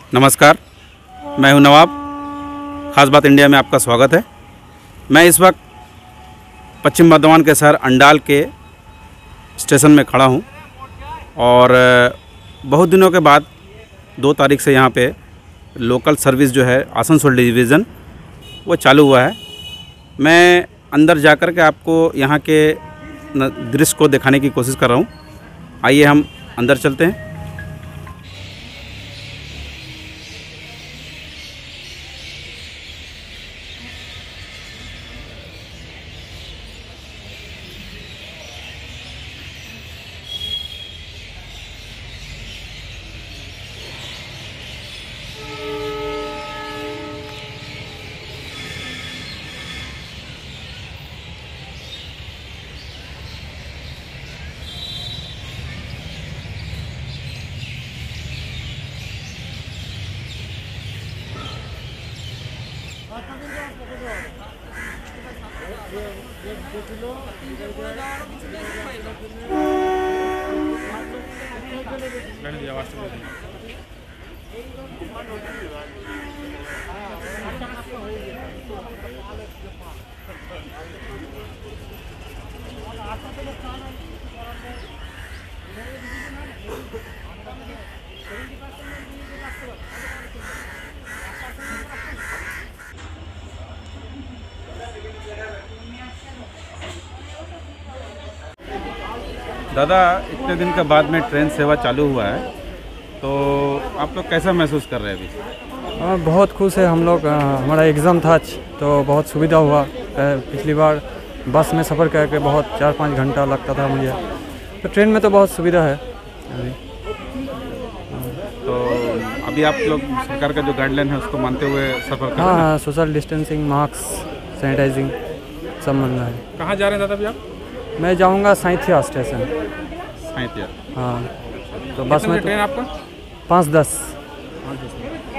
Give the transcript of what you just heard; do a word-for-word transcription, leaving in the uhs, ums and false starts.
नमस्कार, मैं हूं नवाब। ख़ास बात इंडिया में आपका स्वागत है। मैं इस वक्त पश्चिम बर्धमान के शहर अंडाल के स्टेशन में खड़ा हूं और बहुत दिनों के बाद दो तारीख से यहां पे लोकल सर्विस जो है आसनसोल डिवीज़न वो चालू हुआ है। मैं अंदर जाकर के आपको यहां के दृश्य को दिखाने की कोशिश कर रहा हूं। आइए हम अंदर चलते हैं। दादा, इतने दिन के बाद में ट्रेन सेवा चालू हुआ है, तो आप लोग कैसा महसूस कर रहे हैं अभी? हाँ, बहुत खुश है हम लोग। हमारा एग्ज़ाम था तो बहुत सुविधा हुआ। पिछली बार बस में सफ़र करके बहुत चार पाँच घंटा लगता था मुझे, तो ट्रेन में तो बहुत सुविधा है अभी। तो अभी आप लोग सरकार का जो गाइडलाइन है उसको मानते हुए सफ़र कर रहे हैं? हाँ हाँ, सोशल डिस्टेंसिंग, मास्क, सैनिटाइजिंग सब मान रहा है। कहाँ जा रहे हैं दादा अभी आप? मैं जाऊँगा साइथिया स्टेशन। साइथिया? हाँ, तो बस में ट्रेन आपका पाँच दस।